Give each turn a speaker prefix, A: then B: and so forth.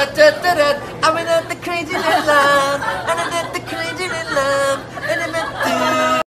A: da, da, da. I went up the crazy little line, and I did the crazy little line.